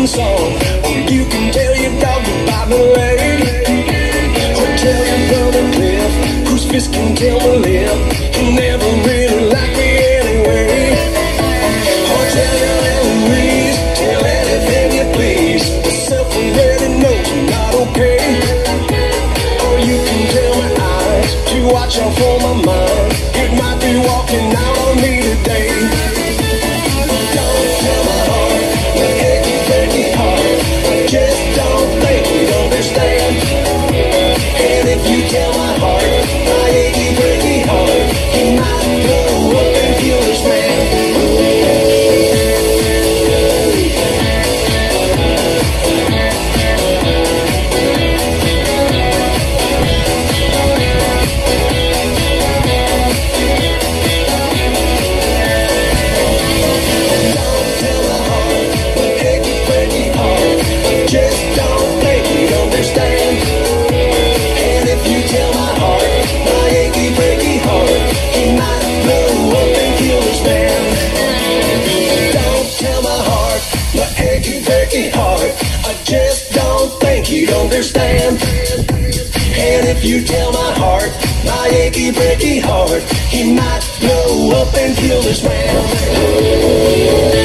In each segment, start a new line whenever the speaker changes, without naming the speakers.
song. Or you can tell your dog to bite my leg. Or tell your brother Cliff, whose fist can tell my lip, he never really liked me anyway. Or tell your Eloise, tell anything you please, the self already knows you're not okay. Or you can tell my eyes to watch out for my mind, it might be walking out on me today. Don't tell my heart, my achy, breaky heart, I just don't think you'd understand. And if you tell my heart, my achy, breaky heart, he might blow up and kill this man. I just don't think you'd understand. And if you tell my heart, my achy, breaky heart, he might blow up and kill this man.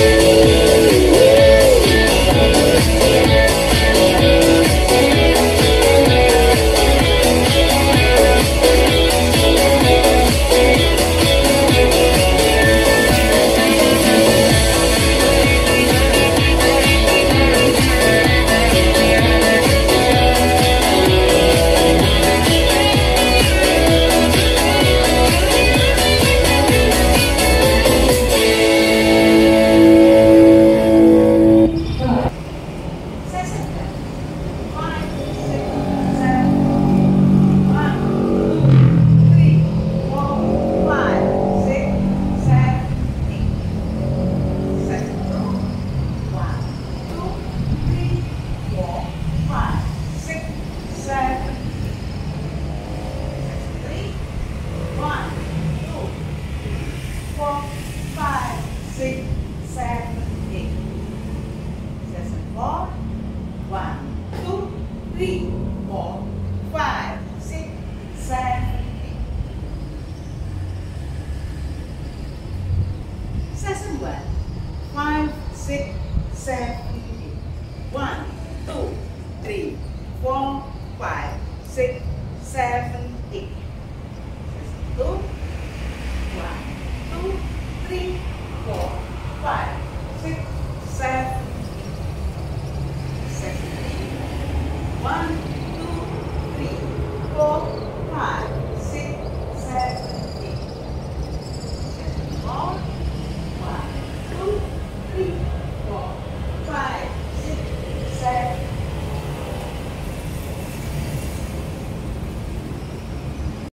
Section 1, 5, 6, 7, 8. 1, 2, 3, 4, 5, 6, 7,